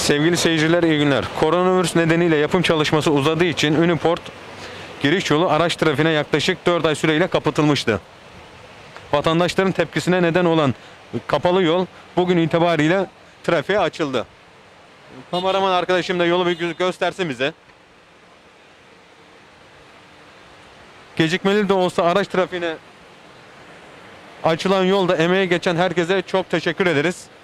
Sevgili seyirciler, iyi günler. Koronavirüs nedeniyle yapım çalışması uzadığı için Üniport giriş yolu araç trafiğine yaklaşık 4 ay süreyle kapatılmıştı. Vatandaşların tepkisine neden olan kapalı yol bugün itibariyle trafiğe açıldı. Kameraman arkadaşım da yolu bir göstersin bize. Gecikmeli de olsa araç trafiğine açılan yolda emeğe geçen herkese çok teşekkür ederiz.